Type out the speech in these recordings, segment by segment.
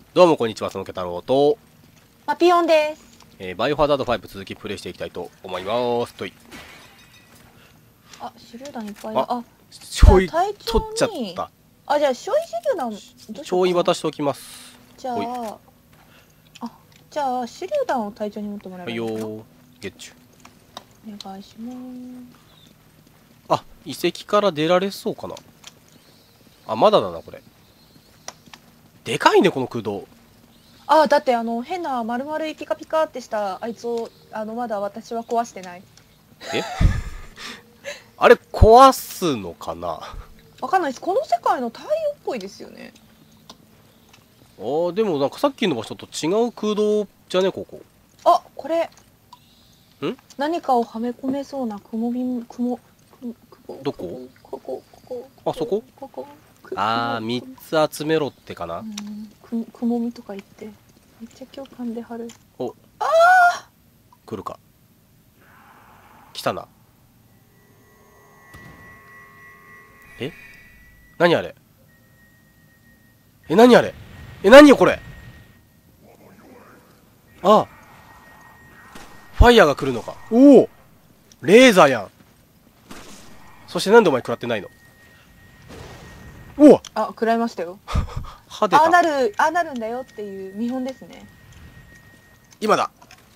どうもこんにちは、そのけ太郎と、 マピオンです。 バイオハザード5続きプレイしていきたいと思いますとい。 あ、手榴弾いっぱいああ、 ちょいじゃあ隊長取っちゃっにた。 あ、じゃあ手榴弾どうしようかな。 ちょい渡しておきます。 じゃほいあ、あ、じゃあ手榴弾を隊長に持ってもらえはいばいいのかな。 よー、ゲッチュ。 お願いします。 あ、遺跡から出られそうかな。あ、まだだな、これ。でかいね、この空洞。 あ、だって変な丸々いピカピカってしたあいつをまだ私は壊してない。 えあれ、壊すのかな。 わかんないです。この世界の太陽っぽいですよね。 あー、でもなんかさっきの場所と違う空洞じゃね、ここ。 あ、これ。 ん？ 何かをはめ込めそうな雲び雲。 どこ？ ここ。 あ、そこ？ ここ。 あー、3つ集めろってかな。 くもみとか言ってめっちゃ共感ではる。 お、来るか。来たな。え？何あれ？何あれ？何よこれ？ああ、ファイヤーが来るのか。おお、レーザーやん。そしてなんでお前食らってないの？おお、 あ、食らいましたよ。 歯出た。 ああなるんだよっていう見本ですね。 今だ。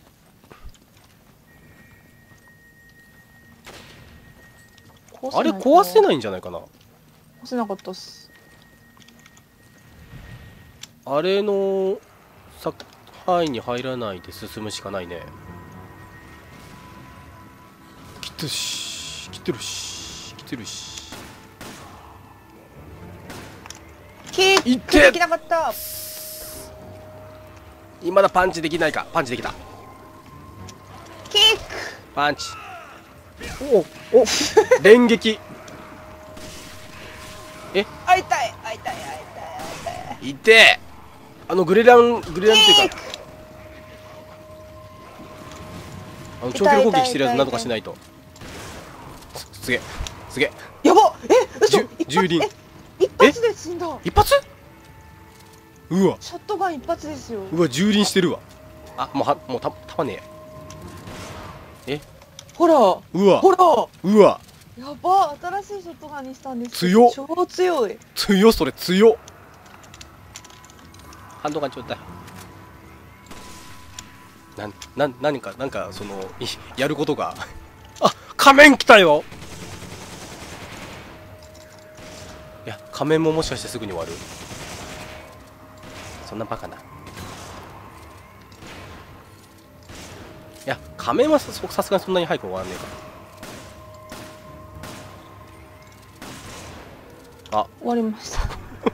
あれ壊せないんじゃないかな。 壊せなかったっす。 あれの範囲に入らないで進むしかないね。来てるし来てるし来てるし。 キッいってクできなかった。 今だ。パンチできないか。パンチできた。 キック。 パンチ。おお連撃。 あ、痛い痛い痛い痛い。 いってえ。グレランっていうか、長距離攻撃してるやつなんとかしないと。すげえすげえ。 やば。嘘。 蹂躙。 一発で死んだ。 一発？うわショットガン一発ですよ。 うわ、蹂躙してるわ。あ、もうたまねえ。 ほらうわほら。 うわ、 やば。新しいショットガンにしたんです。 強っ。 超強い。 強っ、それ強っ。ハンドガンちょうだい。何かそのやることがあ、仮面来たよ。いや、仮面ももしかしてすぐに終わる。そんなバカな。いや、仮面はさすがにそんなに早く終わらねえか。あ、 終わりました。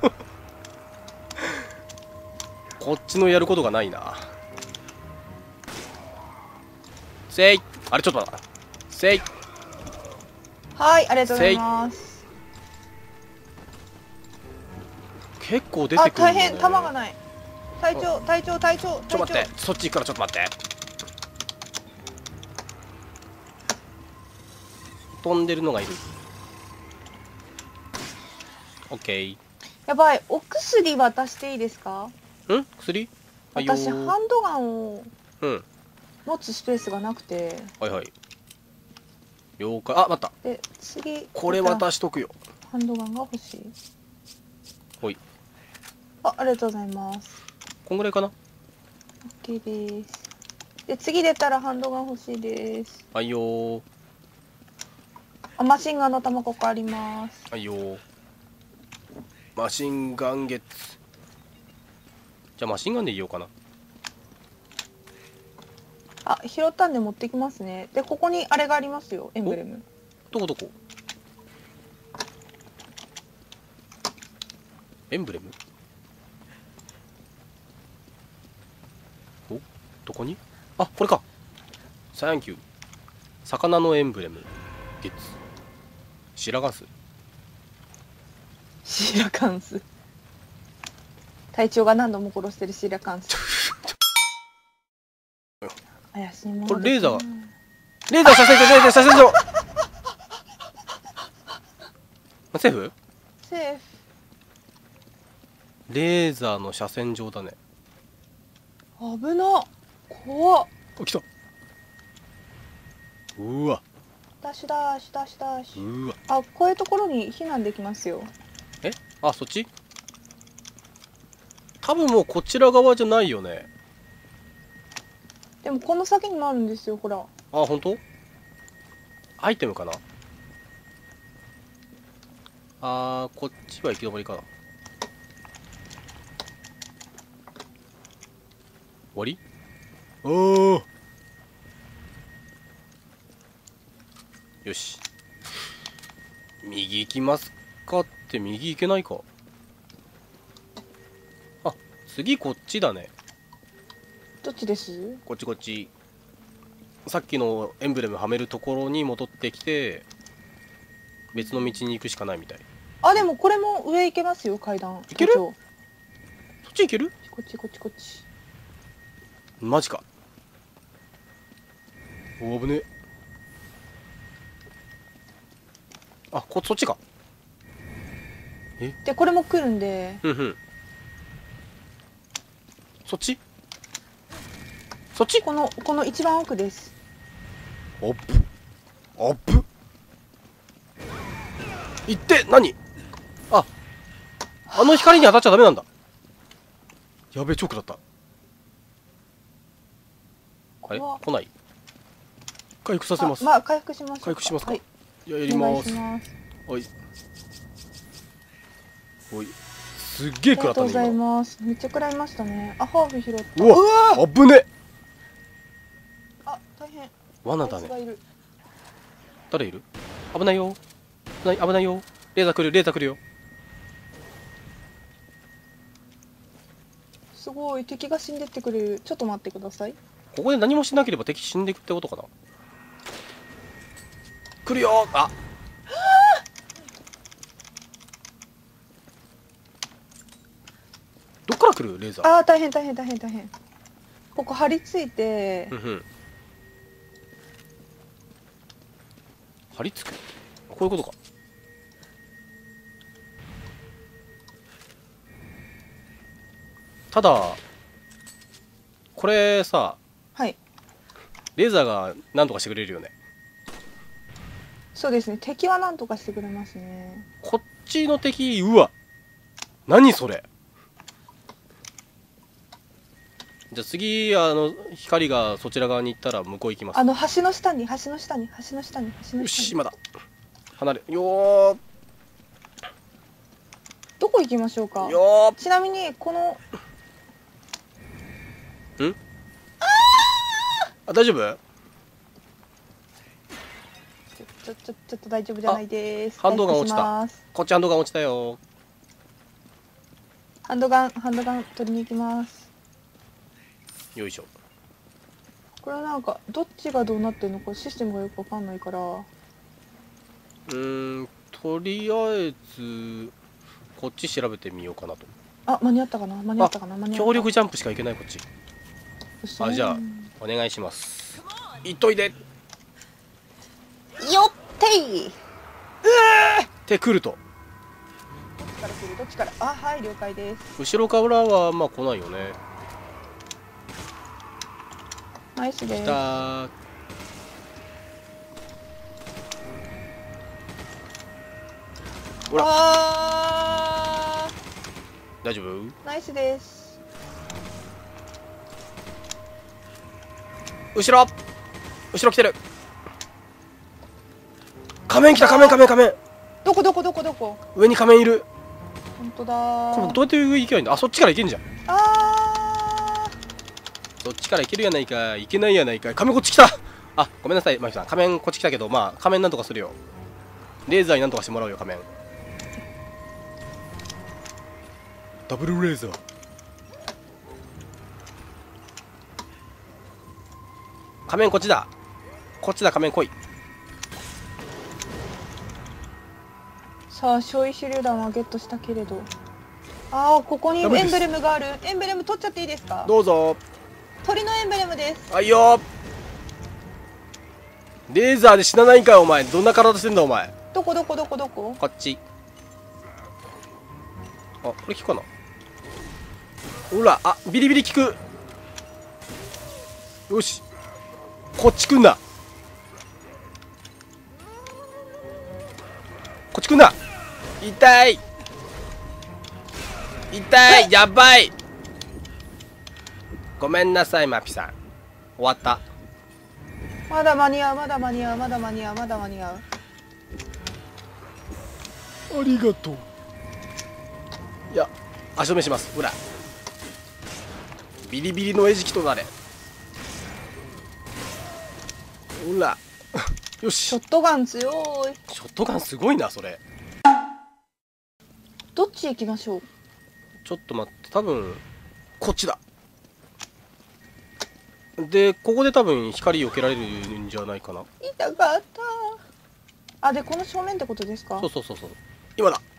こっちのやることがないな。せい。あれちょっと待った。せい。 はい、ありがとうございます。 結構出てくるんだよね。 大変。弾がない。隊長。 ちょっと待って、そっち行くからちょっと待って。飛んでるのがいる。オッケー。 やばい。お薬渡していいですか？ 薬？はいよー。 私ハンドガンを持つスペースがなくて。 はいはい。了解。あ、待った。 で、次。 これ渡しとくよ。 ハンドガンが欲しい。 ほい。 ありがとうございます。 こんぐらいかな。 OK です。で、次出たらハンドガン欲しいです。 はいよー。 マシンガンの弾ここあります。 はいよー。マシンガンゲッツ。じゃあマシンガンでいようかな。 拾ったんで持ってきますね。で、ここにあれがありますよ。エンブレム。 どこエンブレム？どこに？あ、これか。サンキュー。魚のエンブレムゲッツ。シラガンス。 シーラカンス。隊長が何度も殺してるシーラカンス。怪しいもの。 これレーザー射線上。セーフ？ セーフ。 レーザーの射線上だね。 危な。怖っ。 あ、来た。うわ。 ダッシュダッシュダッシュダッシュ。 うわ。 あ、こういうところに避難できますよ。 え、あ、そっち。多分もうこちら側じゃないよね。 でもこの先にもあるんですよ、ほら。 あ、本当？アイテムかな。こっちは行き止まりかな。終わり？おー、よし。右行きますかって右行けないか。あ、次こっちだね。 どっちです？ こっちこっち。さっきのエンブレムはめるところに戻ってきて、別の道に行くしかないみたい。 あ、でもこれも上行けますよ、階段。 行ける？ こそっち行ける？ っちこっちこっち。 マジか。おー、危ねえ。あ、そっちか。 で、これも来るんで。 うんうん。そっち？そっち？ この一番奥です。 おっぷ。おっぷ。行って、何？あ、あの光に当たっちゃダメなんだ。やべえ、チョークだった。あれ？来ない？回復させます。 まあ、回復します。 回復しますか？ はい。 やります。おい。おい。すっげえ食らったね。 ありがとうございます。めっちゃ食らいましたね。あ、ハーブ拾った。 うわ、危ね。 あ、大変。 罠だね。 あいつがいる。 誰いる？危ないよ。危ないよ。レーザー来る、レーザー来るよ。 すごい、敵が死んでってくれる。ちょっと待ってください。 ここで何もしなければ敵死んでいくってことかな。来るよ。あ、どっから来るレーザー？ あー、大変。ここ張り付いてうんうん。張り付く？こういうことか。ただこれさ、 はい。 レーザーが何とかしてくれるよね。 そうですね、敵は何とかしてくれますね。 こっちの敵、うわ、何それ。じゃあ次、光がそちら側に行ったら向こう行きます。 橋の下に。 よし、まだ離れよどこ行きましょうか。 ーよちなみにこのー。あ、大丈夫？ ちょっと大丈夫じゃないです。 ハンドガン落ちた。 回復します。 こっちハンドガン落ちたよ。 ハンドガン取りに行きます。 よいしょ。 これなんかどっちがどうなってるのかシステムがよくわかんないから。 とりあえずこっち調べてみようかなと。 あ、間に合ったかな。 強力ジャンプしかいけない。こっち。あ、じゃあお願いします。いっといで。 よってい。 ってくるとどっちから。あ、はい、了解です。 後ろからはまあ来ないよね。 ナイスです。 来たー。ほら、 あ大丈夫？ ー、ナイスです。 後ろ来てる。仮面来た。仮面。 どこ。 上に仮面いる。 本当だ。 これどうやって上行けばいいんだ。あ、そっちから行けんじゃん。 あそっちから行けるやないか。行けないやないか。仮面こっち来た。あ、ごめんなさいマキさん、仮面こっち来たけど、まあ仮面なんとかするよ。レーザーになんとかしてもらうよ。仮面ダブルレーザー。仮面こっちだ。仮面来い。 ー。さあ、焼夷手榴弾はゲットしたけれど。ああ、ここにエンブレムがある。エンブレム取っちゃっていいですか。 どうぞ。 鳥のエンブレムです。 はいよ。レーザーで死なないんかよお前。どんな体してんだお前。 どこ。 こっち。あ、これ効くかな。ほら、あ、ビリビリ効く。 よし、こっち来んな、こっち来んな。痛い痛い、やばい。ごめんなさいマピさん、終わった。 まだ間に合う、まだ間に合う、まだ間に合う、まだ間に合う。 ありがとう。いや、足止めします。ほら、ビリビリの餌食となれ。ほらよし。 ショットガン強い。 ショットガンすごいなそれ。 どっち行きましょう。 ちょっと待って、多分こっちだ。でここで多分光避けられるんじゃないかな。 痛かった。あ、でこの正面ってことですか。 そうそうそうそう、今だ。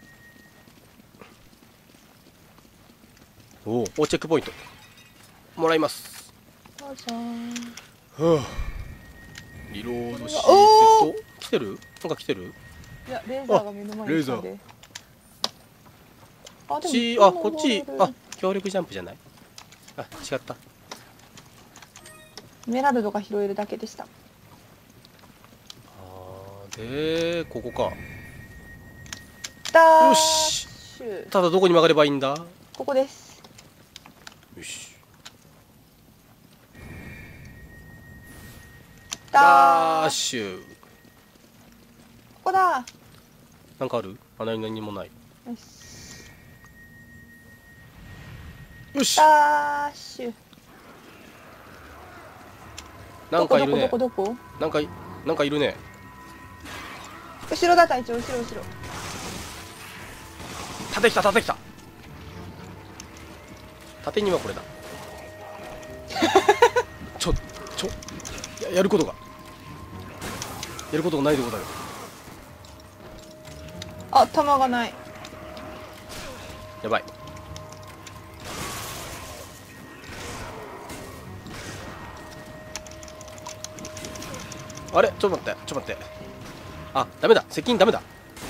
おお、チェックポイントもらいます。 どうぞ。 はあ、リロードシート来てる、なんか来てる。 いや、レーザーが目の前に来たんで。あ、でもあ、こっち、あ、強力ジャンプじゃない。あ、違った。 エメラルドが拾えるだけでした。 でここか。 よよし。ただどこに曲がればいいんだ。 ここです。 よし。 ダダッシュ。 ここだ。 なんかある？あ、何もない。 よし。 よし。 ダッシュ。 なんかいるね。 どこ？ なんかいるね。 後ろだ、隊長、後ろ。 縦来た。縦にはこれだ。やることがないとこだよ。 あ、弾がない。 やばい。あれ、ちょっと待って。あ、ダメだ。接近ダメだ。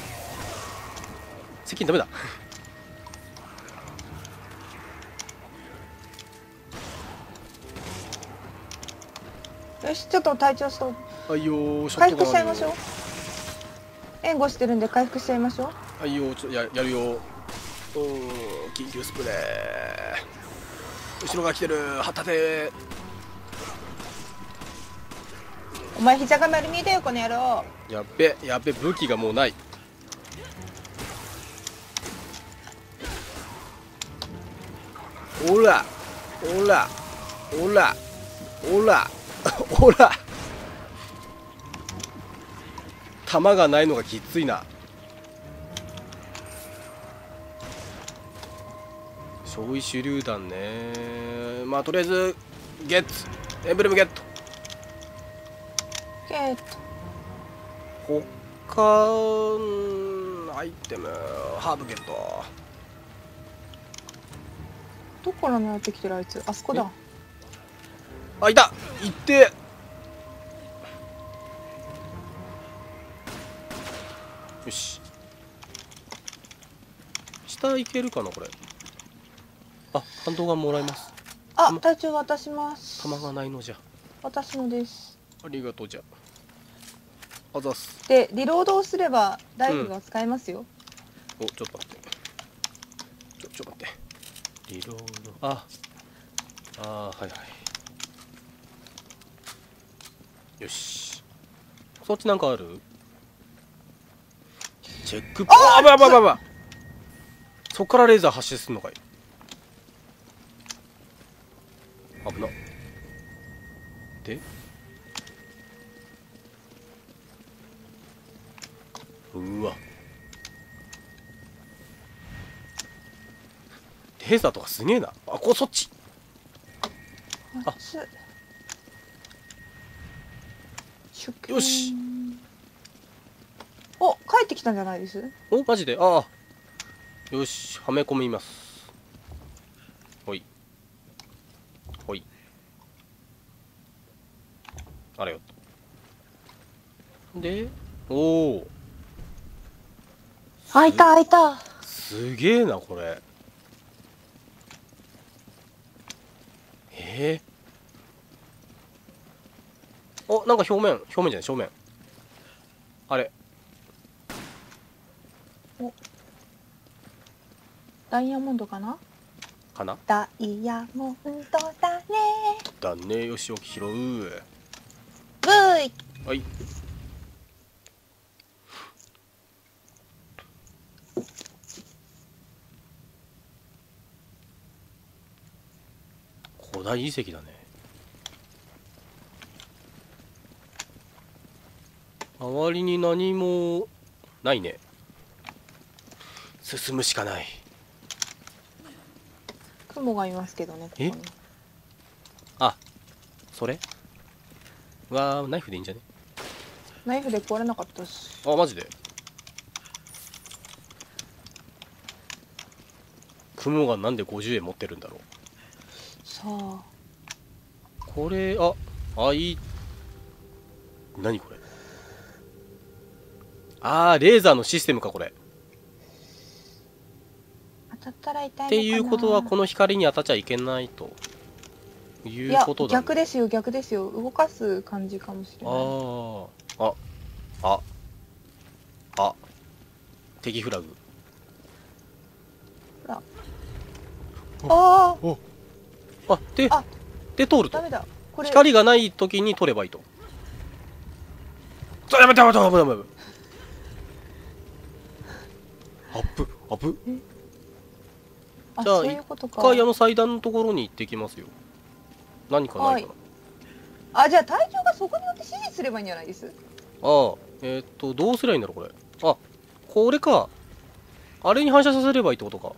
よし、ちょっと隊長ストップ。 あいよー、ショッ回トガン復しちゃいましょう。援護してるんで回復しちゃいましょう。 あいよー、やるよ。緊急スプレー。後ろが来てる。旗で。 お前膝が丸見えだよ、この野郎。 やっべ、武器がもうない。おら弾がないのがきついな。焼夷手榴弾ね。まあとりあえずゲット、エンブレムゲット。他アイテムハーブゲット。 どこから狙ってきてるあいつ。あそこだ。 あ、いた。いって。よし。下行けるかなこれ。あ、感動がもらえます。 あ、隊長渡します。 弾がないのじゃ。 私のです。 ありがとうじゃ。あざす。 で、リロードをすればライフルが使えますよ。 お、ちょっと待って。ちょっと待って。リロード。はいはい。よし。そっちなんかある？チェックポイント。あばばばば。そっからレーザー発射するのかい。危な。で、うわ。レーザーとかすげえな。あ、そっち。あ、よし。 お、帰ってきたんじゃないです？ お、マジで。ああ。よし、はめ込みます。ほい。あれよ。で、おお。 開いた。 すげえな、これ。 お、なんか表面じゃない、正面。あれ。 ダイヤモンドかな。 かな。 ダイヤモンドだね。 だね。よし、起き拾う。 ブーイ。 はい。古代遺跡だね。周りに何もないね。進むしかない。 雲がいますけどね、ここに。 あ、それわー、ナイフでいいんじゃね。 ナイフで壊れなかったし。 あ、マジで。雲がなんで50円持ってるんだろう。 さあ。 これ、いい。何これ。レーザーのシステムか、これ。 当たったら痛いのかな。 っていうことは、この光に当たっちゃいけないということだ、ね。 逆ですよ、逆ですよ。動かす感じかもしれない。 敵フラグ。 ほら。ああ。 で通るとダメだ。これ光がない時に取ればいいと。やめて。アップ。じゃあそういうことか。 一回祭壇のところに行ってきますよ。何かないかな。じゃあ隊長がそこによって指示すればいいんじゃないです。 どうすりゃいいんだろう、これ。これか。あれに反射させればいいってことか。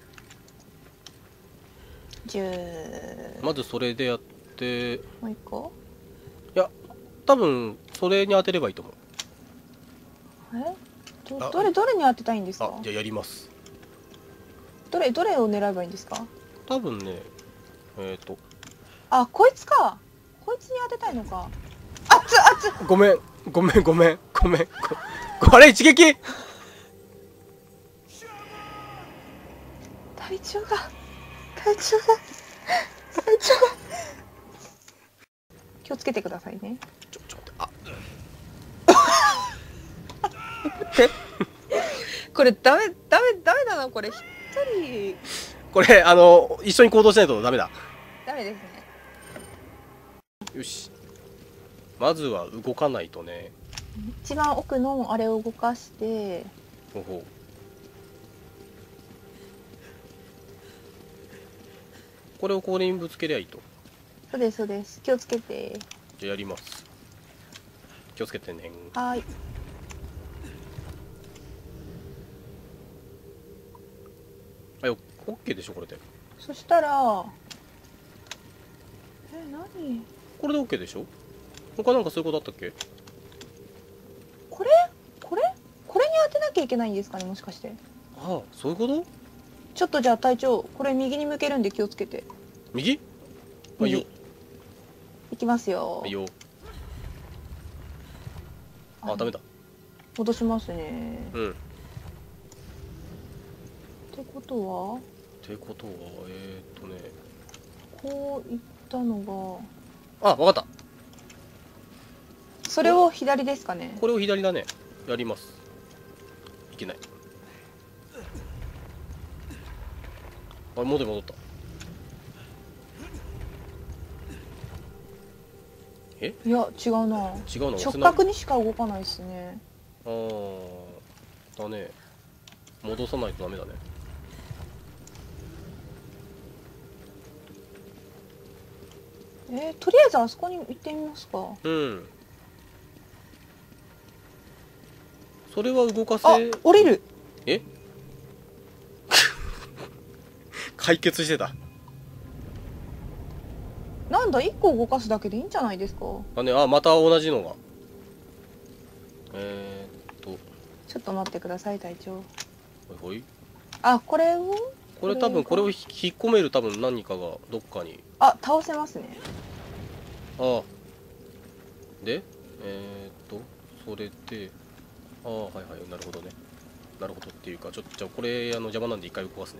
まずそれでやって。 もう一個。 いや、多分それに当てればいいと思う。 どれに当てたいんですか。 じゃあやります。 どれを狙えばいいんですか。 多分ね、 こいつか。こいつに当てたいのか。 ごめん。あれ、一撃。 隊長が気をつけてくださいね。 ちょっと待って。これダメだな、これ。一人。 これ、一緒に行動しないとダメだ。 ダメですね。 よし。まずは動かないとね。 一番奥のあれを動かして。 ほほう。これをこれにぶつけりゃいいと。 そうです。気をつけて。 じゃあやります。気をつけてね。 はい。 オッケーでしょ、これで。 そしたら。何。 これでオッケーでしょ。他なんかそういうことあったっけ。 これに当てなきゃいけないんですかね、もしかして。 そういうこと。 ちょっとじゃあ隊長、これ右に向けるんで気をつけて。 右。 いきますよ。 いいよ。ダメだ。 戻しますね。 ってことはこういったのが。わかった。 それを左ですかね。 これを左だね。やります。いけない。戻った。 いや違うな。直角にしか動かないですね。 だね。戻さないとダメだね。 とりあえずあそこに行ってみますか。 それは動かせ。 降りる。 解決してた。 なんだ、1個動かすだけでいいんじゃないですか。 また同じのが。 ちょっと待ってください、隊長。 ほい。 これを多分これを引っ込める何かがどっかに。 倒せますね。 でそれではい、なるほどね。なるほどっていうか、じゃあこれ邪魔なんで一回動かすね。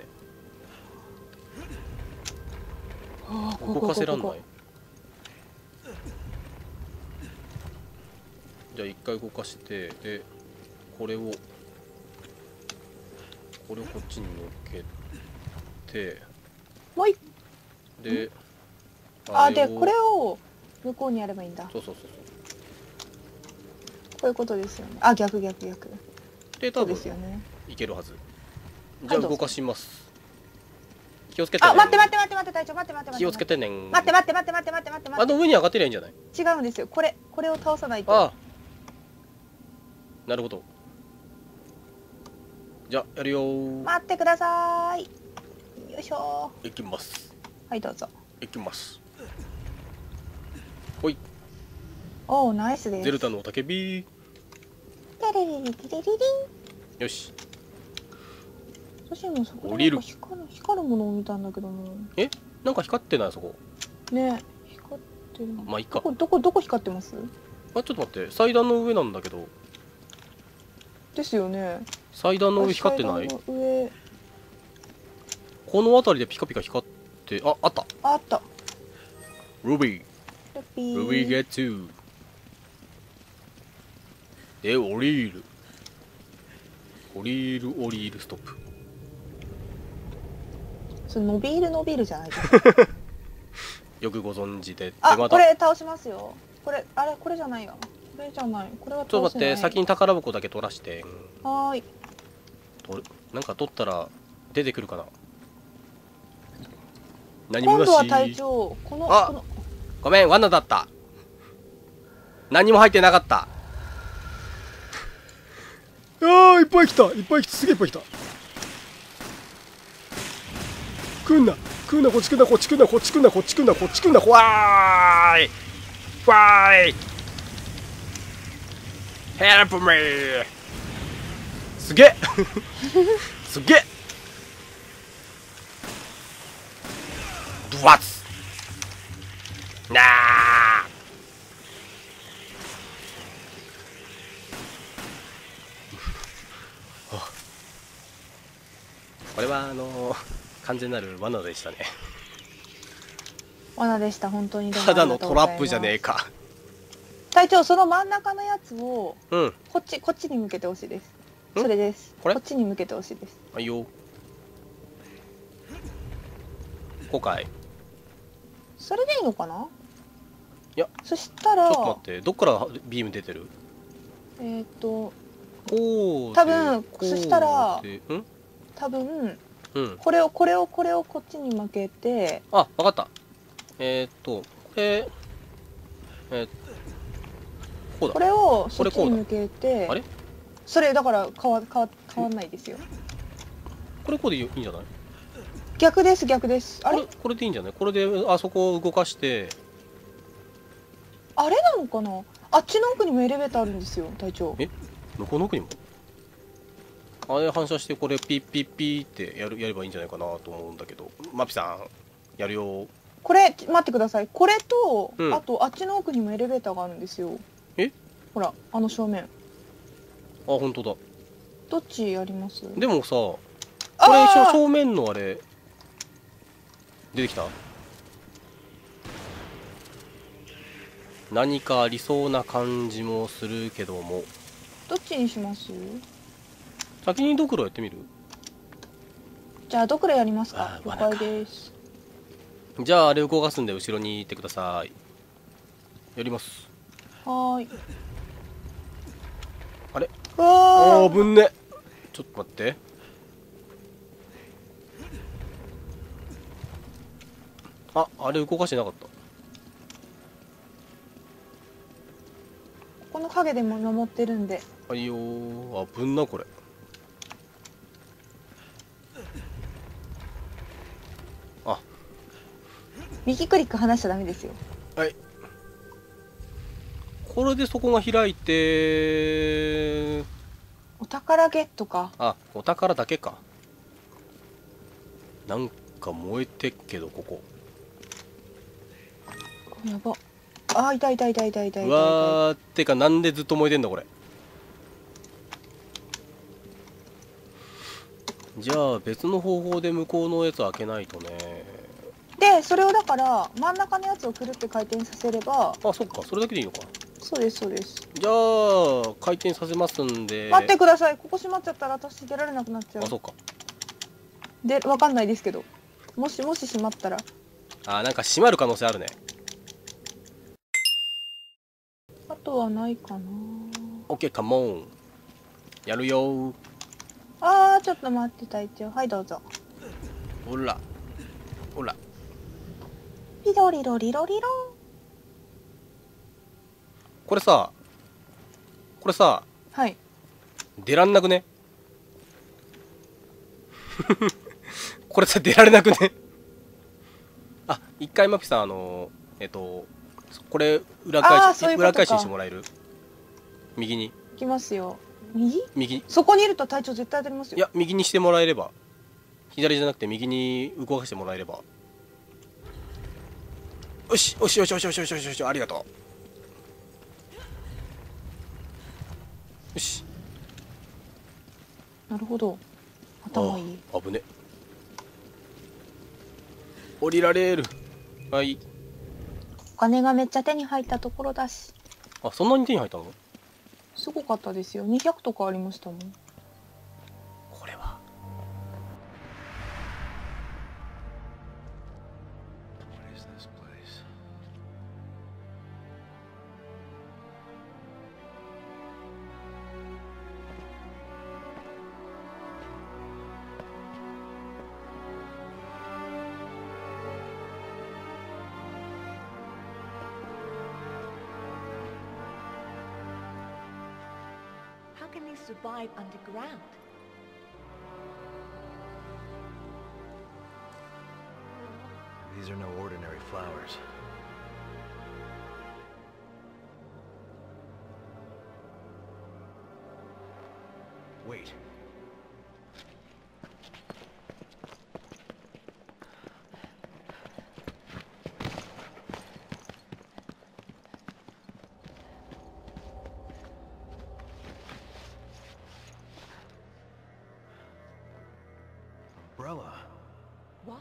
動かせらんない。 じゃあ一回動かして、でこれをこっちに乗っけて、 もういででこれを向こうにやればいいんだ。 そうそうこういうことですよね。あ、逆でそう多分ですよね。 いけるはず。じゃあどうぞ動かします。気をつけてね。 あ、待って隊長、待って気をつけてねん。 待ってあの上に上がってりゃいいんじゃない？ 違うんですよ。これを倒さないと。 ああ、なるほど。じゃあやるよー。 待ってください。よいしょいきます。 はい、どうぞ。 いきます。ほい。 おー、ナイスです。 ゼルタの雄たけび。 テレリリテレリリン。 よし。 私もそこ降りるで光るものを見たんだけども。 なんか光ってないそこ。 ね、光ってるの。 まあいいか。 どこ光ってます？ あ、ちょっと待って。祭壇の上なんだけど。 ですよね。 祭壇の上光ってない？ 階段の上。 この辺りでピカピカ光って、あった。 あった。 ルビー。 ルビルビーゲットゥー。で、降りる。降りる、ストップ。 それ伸びるじゃないですか。 よくご存知で。 あ、 でまたこれ倒しますよ。これじゃないよ。これじゃない。これはちょっと倒せない。 待って、先に宝箱だけ取らして。 はーい。 なんか取ったら出てくるかな。何もなし。 今度は隊長、 あ、ごめん、罠だった。何も入ってなかった。いっぱい来た、すげえいっぱい来た。来んな、こっち来んな、わーい、ヘルプミー。すげえすげえ。ドワッツなあ。これは完全なる罠でしたね。 罠でした、本当に。 ただのトラップじゃねえか。 隊長、その真ん中のやつをうん。 こっちに向けてほしいです。それです。 これこっちに向けてほしいです。 はいよ。こうかい。 それでいいのかな？ いや、 そしたらちょっと待って、どっからビーム出てる？ こう多分こうそしたらで多分うん。 これをこっちに向けて。 あ、わかった。これ、こうだ。 これをそっちに向けて。 あれ？ それだから変わんないですよ。 これこうでいいんじゃない？ 逆です。あれこれでいいんじゃない？これであそこを動かして。 あれなのかな？あっちの奥にもエレベーターあるんですよ、隊長。 向こうの奥にも？あれ反射してこれピッピッピーってやればいいんじゃないかなと思うんだけど。マピさんやるよ。 これ待ってください。これと、 うんあとあっちの奥にもエレベーターがあるんですよ。ほら、あの正面。 あ、本当だ。 どっちやります？ でもさ、こあれー正面のあれ出てきた？何かありそうな感じもするけども。 どっちにします？ 先にドクロやってみる？ じゃあドクロやりますか。了あー罠か解です。 じゃああれ動かすんで後ろに行ってください。やります。 はーい。 あれ？ うわーぶんね。ちょっと待って。あれ動かしてなかった。 この影でも守ってるんで。 はいよー。ぶんなこれ。 右クリック離しちゃダメですよ。 はい。これでそこが開いて、 お宝ゲットか。 お宝だけか。なんか燃えてっけど、ここ。 やば。あー、痛いうわー、てかなんでずっと燃えてんだこれ。じゃあ別の方法で向こうのやつ開けないとね。 で、それをだから真ん中のやつをくるって回転させれば。 そっか、それだけでいいのか。 そうですそうです。 じゃあ、回転させますんで。 待ってください。ここ閉まっちゃったら私出られなくなっちゃう。 あ、そうか。 で、わかんないですけど。もし閉まったら。 あ、なんか閉まる可能性あるね。 あとはないかな。 オッケー、カモン。やるよー。 あー、ちょっと待って隊長。はい、どうぞ。 ほら。ほら。 リロリロリロリロ。 これさ、 はい。 出らんなくね？これさ、出られなくね？あ、一回マピさん、これ裏返ししてもらえる？右に。 いきますよ。 右。 そこにいると隊長絶対当たりますよ。 いや、右にしてもらえれば。左じゃなくて右に動かしてもらえれば。よし、よしよしよしよしよしよし、ありがとう。よし。 なるほど。頭いい。 あ、危ね。降りられる。はい。 お金がめっちゃ手に入ったところだし。 あ、そんなに手に入ったの？ すごかったですよ。200とかありましたもん。 これは。 How can they survive underground? These are no ordinary flowers. Wait. Umbrella. What?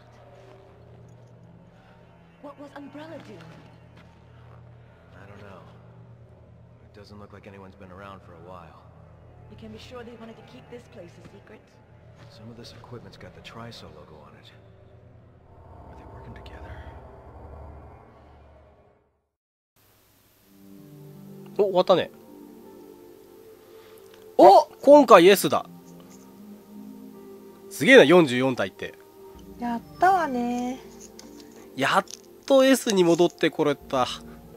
What was Umbrella doing? I don't know. It doesn't look like anyone's been around for a while. You can be sure they wanted to keep this place a secret. Some of this equipment's got the Triso logo on it. Are they working together? お、終わったね。 お、 今回 S だ。すげえな、44体って。 やったわね。 やっと S に戻ってこれた。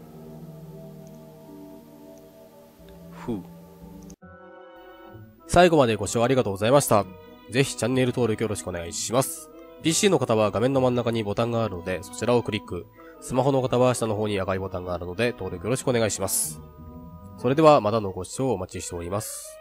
ふう。最後までご視聴ありがとうございました。ぜひチャンネル登録よろしくお願いします。PC の方は画面の真ん中にボタンがあるので、そちらをクリック。スマホの方は下の方に赤いボタンがあるので、登録よろしくお願いします。それではまたのご視聴をお待ちしております。